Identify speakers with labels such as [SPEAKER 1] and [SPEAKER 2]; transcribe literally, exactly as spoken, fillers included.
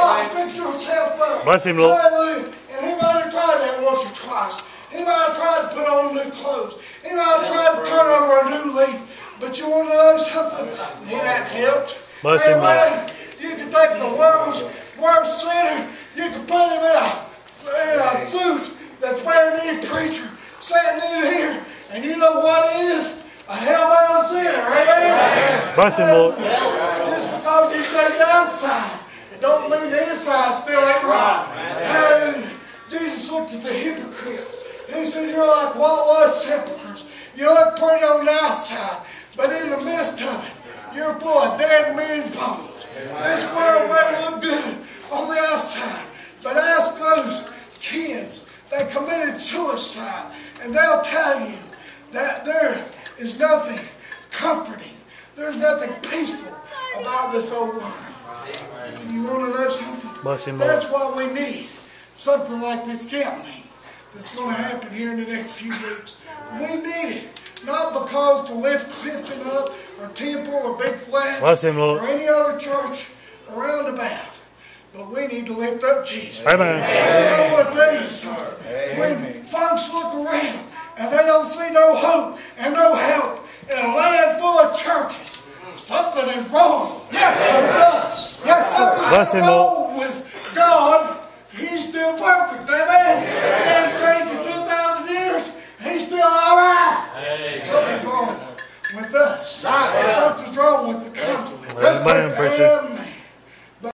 [SPEAKER 1] stop and fix yourself up.
[SPEAKER 2] Bless him, Lord.
[SPEAKER 1] Hallelujah. And he might have tried that once or twice. He might have tried to put on new clothes. He might have tried to turn over a new leaf. But you want to know something? He that helped.
[SPEAKER 2] Bless him,
[SPEAKER 1] Lord. You can take the world's worst sinner. You can put him in a, in a suit that's wearing any preacher sitting in here. And you know what it is? A hell-bound sinner. Amen?
[SPEAKER 2] Bless him, Lord.
[SPEAKER 1] Just because he says outside, don't mean the inside still ain't right. Hallelujah. Jesus looked at the hypocrites. He said, you're like whitewashed sepulchres. You look pretty on the outside, but in the midst of it, you're full of dead men's bones. This world may look good on the outside, but ask those kids that committed suicide, and they'll tell you that there is nothing comforting. There's nothing peaceful about this old world. You want to know something?
[SPEAKER 2] Bless him, Lord.
[SPEAKER 1] That's what we need. Something like this camp meeting that's going to happen here in the next few weeks. We need it. Not because to lift Clifton up, or Temple, or Big Flats,
[SPEAKER 2] Bless him, Lord.
[SPEAKER 1] or any other church around about. But we need to lift up Jesus.
[SPEAKER 2] Amen.
[SPEAKER 1] And I want to tell you something. When folks look around and they don't see no hope and no help in a land full of churches, something is wrong. Yes, sir. Yes, sir.
[SPEAKER 2] Bless him, Lord.